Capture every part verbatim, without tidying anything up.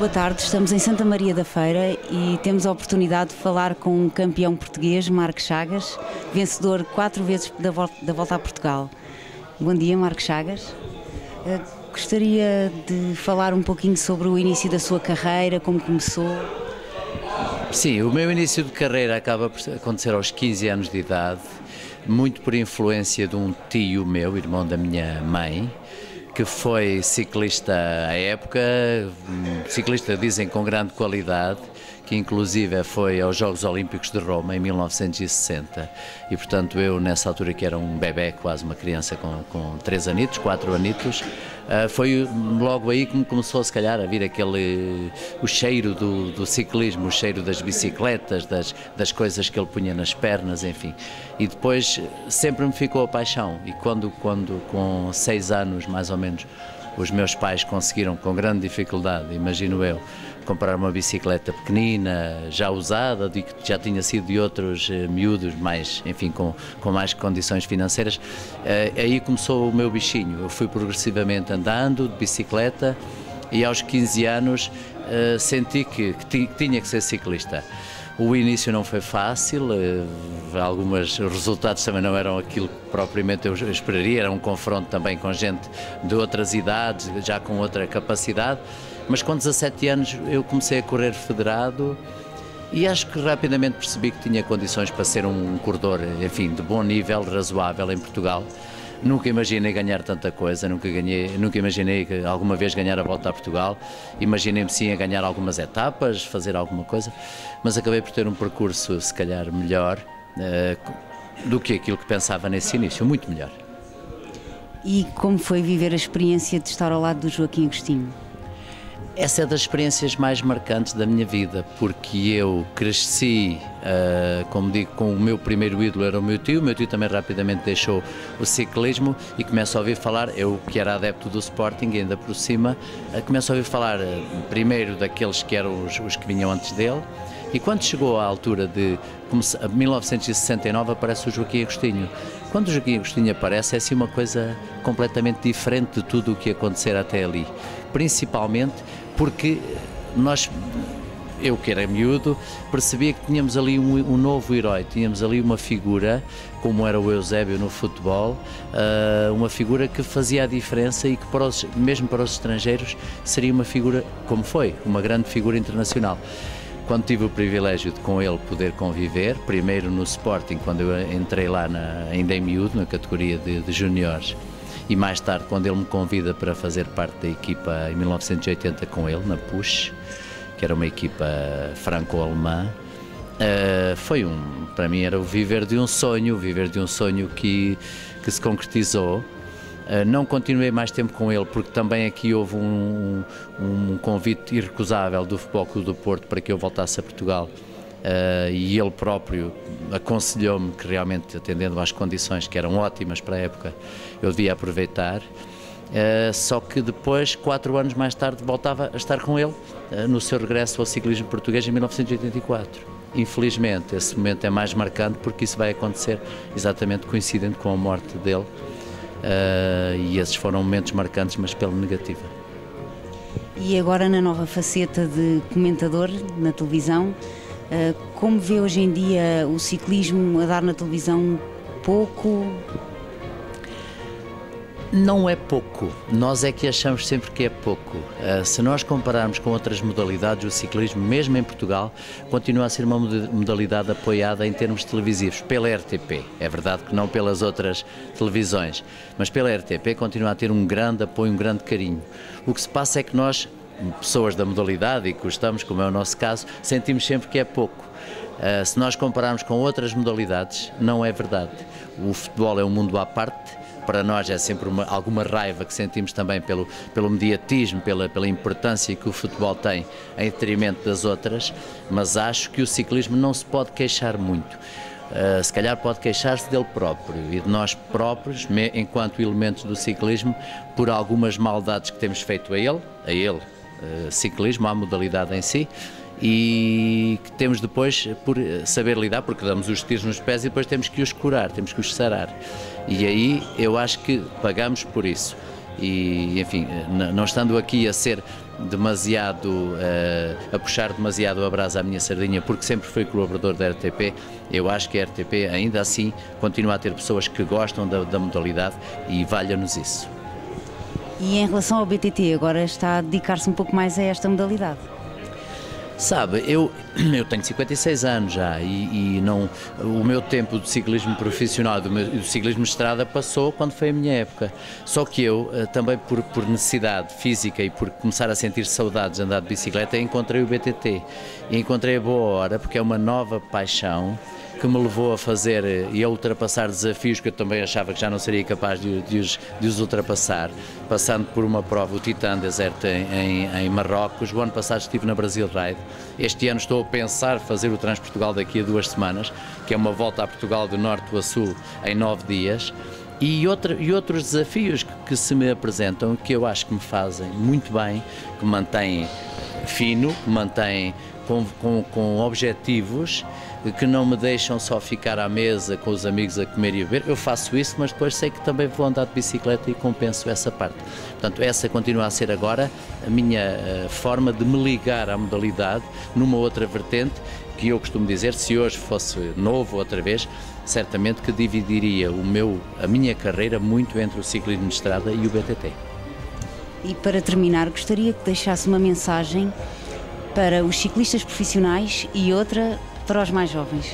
Boa tarde, estamos em Santa Maria da Feira e temos a oportunidade de falar com um campeão português, Marcos Chagas, vencedor quatro vezes da volta, da volta a Portugal. Bom dia, Marcos Chagas. Uh, gostaria de falar um pouquinho sobre o início da sua carreira, como começou. Sim, o meu início de carreira acaba por acontecer aos quinze anos de idade, muito por influência de um tio meu, irmão da minha mãe, que foi ciclista à época, ciclista dizem com grande qualidade, que inclusive foi aos Jogos Olímpicos de Roma em mil novecentos e sessenta e portanto eu nessa altura que era um bebé, quase uma criança com, com três anitos, quatro anitos, uh, foi logo aí que me começou se calhar a vir aquele, o cheiro do, do ciclismo, o cheiro das bicicletas, das, das coisas que ele punha nas pernas, enfim, e depois sempre me ficou a paixão e quando, quando com seis anos mais ou menos os meus pais conseguiram com grande dificuldade, imagino eu, comprar uma bicicleta pequenina, já usada, que já tinha sido de outros eh, miúdos, mais, enfim, com, com mais condições financeiras, eh, aí começou o meu bichinho. Eu fui progressivamente andando de bicicleta e aos quinze anos eh, senti que, que tinha que ser ciclista. O início não foi fácil, alguns resultados também não eram aquilo que propriamente eu esperaria, era um confronto também com gente de outras idades, já com outra capacidade, mas com dezassete anos eu comecei a correr federado e acho que rapidamente percebi que tinha condições para ser um corredor, enfim, de bom nível, razoável em Portugal. Nunca imaginei ganhar tanta coisa, nunca, ganhei, nunca imaginei alguma vez ganhar a Volta a Portugal, imaginei-me sim a ganhar algumas etapas, fazer alguma coisa, mas acabei por ter um percurso se calhar melhor uh, do que aquilo que pensava nesse início, muito melhor. E como foi viver a experiência de estar ao lado do Joaquim Agostinho? Essa é das experiências mais marcantes da minha vida, porque eu cresci, uh, como digo, com o meu primeiro ídolo era o meu tio, o meu tio também rapidamente deixou o ciclismo e começo a ouvir falar, eu que era adepto do Sporting, ainda por cima, uh, começo a ouvir falar uh, primeiro daqueles que eram os, os que vinham antes dele, e quando chegou à altura de mil novecentos e sessenta e nove aparece o Joaquim Agostinho. Quando o Joaquim Agostinho aparece é assim uma coisa completamente diferente de tudo o que acontecer até ali, principalmente porque nós, eu que era miúdo, percebia que tínhamos ali um, um novo herói, tínhamos ali uma figura, como era o Eusébio no futebol, uh, uma figura que fazia a diferença e que para os, mesmo para os estrangeiros seria uma figura, como foi, uma grande figura internacional. Quando tive o privilégio de com ele poder conviver, primeiro no Sporting, quando eu entrei lá na, ainda em miúdo, na categoria de, de juniores, e mais tarde quando ele me convida para fazer parte da equipa em mil novecentos e oitenta com ele, na Push, que era uma equipa franco-alemã, uh, foi um, para mim era o viver de um sonho, o viver de um sonho que, que se concretizou. Uh, não continuei mais tempo com ele porque também aqui houve um, um, um convite irrecusável do Futebol Clube do Porto para que eu voltasse a Portugal. Uh, e ele próprio aconselhou-me que realmente, atendendo às condições que eram ótimas para a época, eu devia aproveitar, uh, só que depois, quatro anos mais tarde, voltava a estar com ele uh, no seu regresso ao ciclismo português em mil novecentos e oitenta e quatro. Infelizmente, esse momento é mais marcante porque isso vai acontecer exatamente coincidente com a morte dele, uh, e esses foram momentos marcantes, mas pela negativa. E agora na nova faceta de comentador na televisão, como vê hoje em dia o ciclismo a dar na televisão pouco? Não é pouco, nós é que achamos sempre que é pouco. Se nós compararmos com outras modalidades, o ciclismo, mesmo em Portugal, continua a ser uma modalidade apoiada em termos televisivos, pela R T P. É verdade que não pelas outras televisões, mas pela R T P continua a ter um grande apoio, um grande carinho. O que se passa é que nós, pessoas da modalidade e que gostamos, como é o nosso caso, sentimos sempre que é pouco. Uh, se nós compararmos com outras modalidades, não é verdade. O futebol é um mundo à parte, para nós é sempre uma, alguma raiva que sentimos também pelo, pelo mediatismo, pela, pela importância que o futebol tem em detrimento das outras, mas acho que o ciclismo não se pode queixar muito. Uh, se calhar pode queixar-se dele próprio e de nós próprios, me, enquanto elementos do ciclismo, por algumas maldades que temos feito a ele, a ele, uh, ciclismo, à modalidade em si, e que temos depois por saber lidar, porque damos os tiros nos pés e depois temos que os curar, temos que os sarar. E aí eu acho que pagamos por isso. E, enfim, não estando aqui a ser demasiado, uh, a puxar demasiado a brasa à minha sardinha, porque sempre fui colaborador da R T P. Eu acho que a R T P ainda assim continua a ter pessoas que gostam da, da modalidade e valha-nos isso. E em relação ao B T T, agora está a dedicar-se um pouco mais a esta modalidade? Sabe, eu, eu tenho cinquenta e seis anos já e, e não, o meu tempo de ciclismo profissional e do, meu, do ciclismo de estrada passou quando foi a minha época. Só que eu, também por, por necessidade física e por começar a sentir saudades de andar de bicicleta, encontrei o B T T. E encontrei a boa hora porque é uma nova paixão que me levou a fazer e a ultrapassar desafios que eu também achava que já não seria capaz de, de, os, de os ultrapassar, passando por uma prova, o Titan Desert em, em, em Marrocos. O ano passado estive na Brasil Ride. Este ano estou a pensar fazer o Transportugal daqui a duas semanas, que é uma volta a Portugal do norte a sul em nove dias. E, outra, e outros desafios que, que se me apresentam, que eu acho que me fazem muito bem, que me mantêm fino, que me mantêm com, com, com objetivos, que não me deixam só ficar à mesa com os amigos a comer e a beber. Eu faço isso, mas depois sei que também vou andar de bicicleta e compenso essa parte. Portanto, essa continua a ser agora a minha uh, forma de me ligar à modalidade numa outra vertente, que eu costumo dizer, se hoje fosse novo outra vez, certamente que dividiria o meu, a minha carreira muito entre o ciclismo de estrada e o B T T. E para terminar, gostaria que deixasse uma mensagem para os ciclistas profissionais e outra para os mais jovens.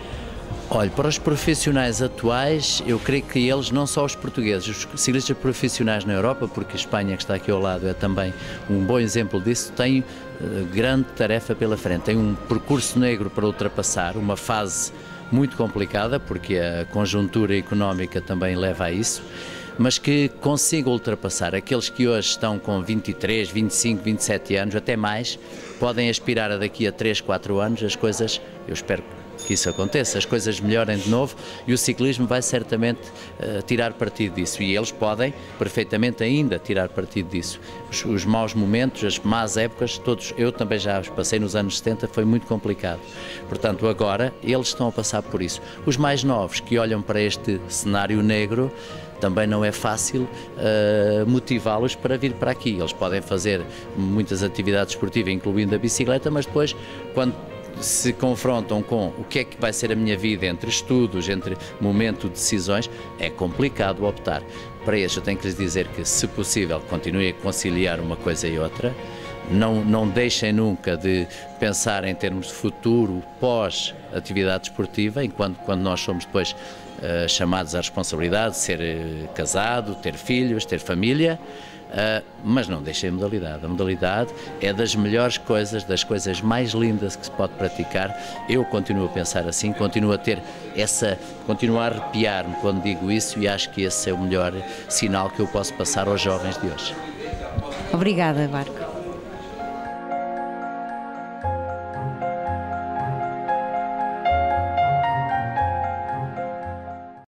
Olha, para os profissionais atuais, eu creio que eles, não só os portugueses, os ciclistas profissionais na Europa, porque a Espanha, que está aqui ao lado, é também um bom exemplo disso, têm uh, grande tarefa pela frente. Tem um percurso negro para ultrapassar, uma fase muito complicada, porque a conjuntura económica também leva a isso, mas que consigam ultrapassar. Aqueles que hoje estão com vinte e três, vinte e cinco, vinte e sete anos, até mais, podem aspirar a daqui a três, quatro anos as coisas, eu espero que isso aconteça, as coisas melhorem de novo e o ciclismo vai certamente uh, tirar partido disso, e eles podem perfeitamente ainda tirar partido disso. Os, os maus momentos, as más épocas, todos, eu também já os passei nos anos setenta, foi muito complicado. Portanto, agora eles estão a passar por isso. Os mais novos que olham para este cenário negro, também não é fácil uh, motivá-los para vir para aqui. Eles podem fazer muitas atividades esportivas, incluindo a bicicleta, mas depois, quando se confrontam com o que é que vai ser a minha vida entre estudos, entre momento de decisões, é complicado optar. Para isso eu tenho que lhes dizer que, se possível, continuem a conciliar uma coisa e outra, não, não deixem nunca de pensar em termos de futuro pós-atividade esportiva, enquanto quando nós somos depois uh, chamados à responsabilidade de ser uh, casado, ter filhos, ter família. Uh, mas não deixem a modalidade. A modalidade é das melhores coisas, das coisas mais lindas que se pode praticar. Eu continuo a pensar assim, continuo a ter essa, continuo a arrepiar-me quando digo isso, e acho que esse é o melhor sinal que eu posso passar aos jovens de hoje. Obrigada, Marco.